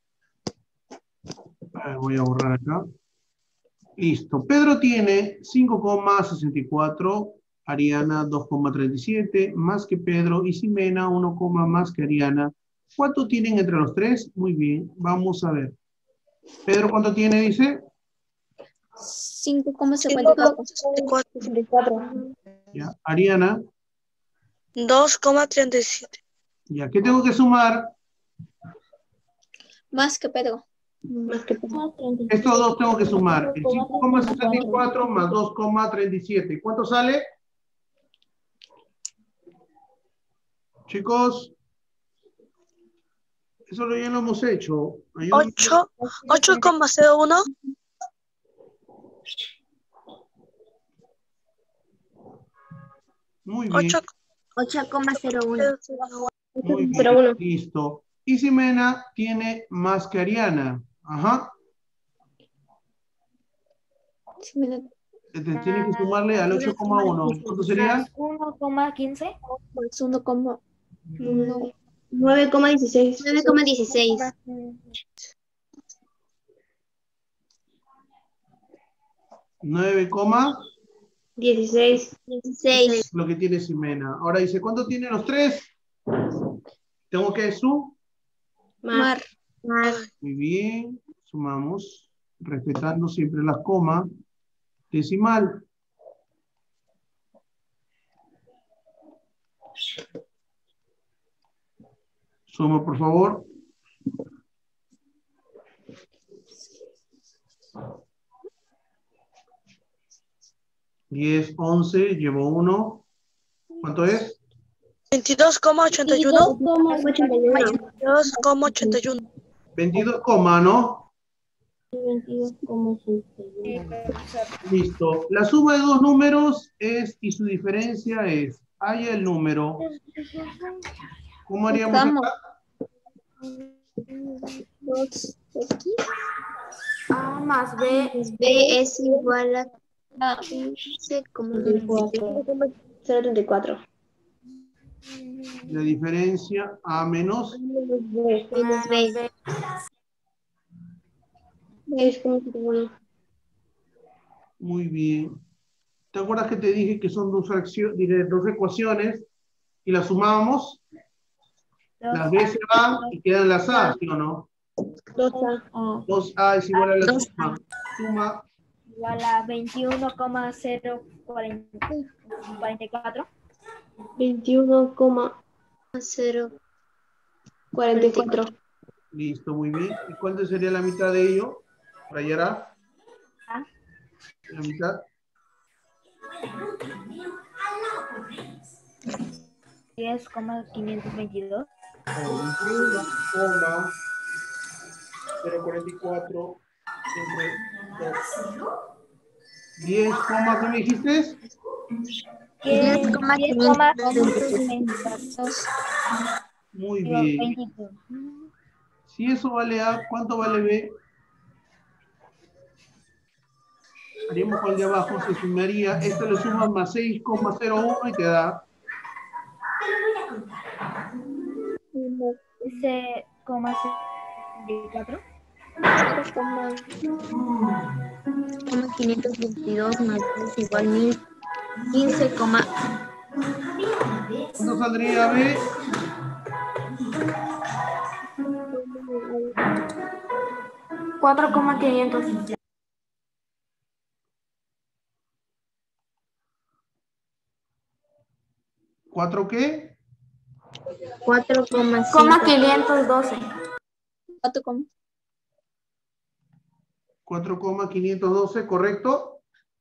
A ver, voy a borrar acá. Listo. Pedro tiene cinco coma sesenta y cuatro, Ariana dos coma treinta y siete, más que Pedro, y Ximena uno, más que Ariana. ¿Cuánto tienen entre los tres? Muy bien, vamos a ver. Pedro, ¿cuánto tiene, dice? cinco coma cincuenta y cuatro. Ya. Ariana, dos coma treinta y siete. ya. ¿Qué tengo que sumar? Más que Pedro. Más que Estos dos tengo que sumar. El cinco coma sesenta y cuatro más dos coma treinta y siete. ¿Cuánto sale? Chicos, eso lo ya lo hemos hecho. Ayúdenme. ocho coma cero uno. Muy bien. ocho coma cero uno. Muy bien. Pero bueno. Listo. Y Ximena tiene más que Ariana. Ajá. Entonces tienes que sumarle al ocho coma uno. ¿Cuánto sería? uno coma quince. uno coma nueve coma dieciséis. nueve coma dieciséis. nueve, dieciséis. dieciséis. lo que tiene Ximena. Ahora dice, ¿cuánto tienen los tres? Tengo que sumar. Mar. Mar. Muy bien. Sumamos. Respetando siempre las comas. Decimal. Suma, por favor. diez, once, llevo uno. ¿Cuánto es? veintidós coma ochenta y uno. veintidós coma ochenta y uno. veintidós coma ochenta y uno. veintidós, ¿no? veintidós coma ochenta y uno. Listo. La suma de dos números es, y su diferencia es, haya el número. ¿Cómo haríamos Vamos. acá? Dos aquí. A más B. B es igual a quince coma veinticuatro. cero treinta y cuatro. La diferencia A menos. Menos B. Es como setenta y uno. Muy bien. ¿Te acuerdas que te dije que son dos, fracciones, dos ecuaciones y las sumábamos? Las B se van y quedan las A, ¿sí o no? dos A. dos A es igual a la suma. Suma igual a veintiuno coma cero cuarenta y cuatro. veintiuno coma cero cuarenta y cuatro. Listo, muy bien. ¿Y cuánto sería la mitad de ello? ¿Rayará? ¿Ah? La mitad. diez coma quinientos veintidós. veintiuno coma cero cuarenta y cuatro entre dos. diez, ¿qué me dijiste? diez coma quinientos veintidós. Muy bien. Si eso vale A, ¿cuánto vale B? Haríamos con el de abajo, se sumaría, esto le suma más seis coma cero uno y te da once coma setenta y cuatro. quinientos veintidós más dos igual mil quince coma ¿cuánto saldría B? cuatro coma quinientos. ¿cuatro qué? cuatro coma Coma quinientos doce. cuatro coma quinientos doce, ¿correcto?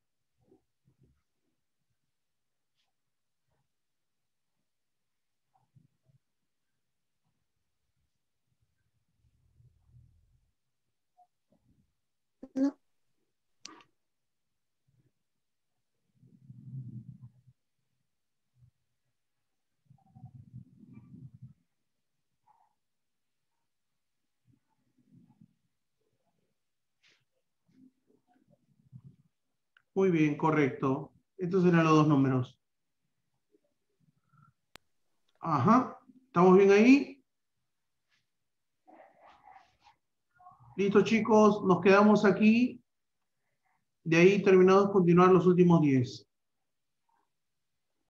No. Muy bien, correcto. Estos eran los dos números. Ajá. ¿Estamos bien ahí? Listo, chicos. Nos quedamos aquí. De ahí terminamos continuar los últimos diez.